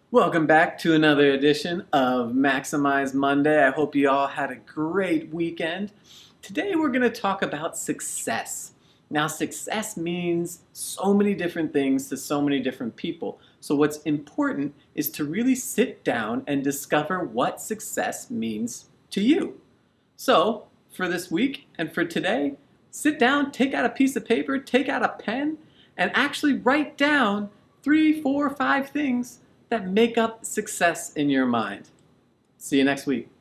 Welcome back to another edition of Maximize Monday. I hope you all had a great weekend. Today we're going to talk about success. Now, success means so many different things to so many different people. So what's important is to really sit down and discover what success means to you. So for this week and for today, sit down, take out a piece of paper, take out a pen, and actually write down 3, 4, 5 things that make up success in your mind. See you next week.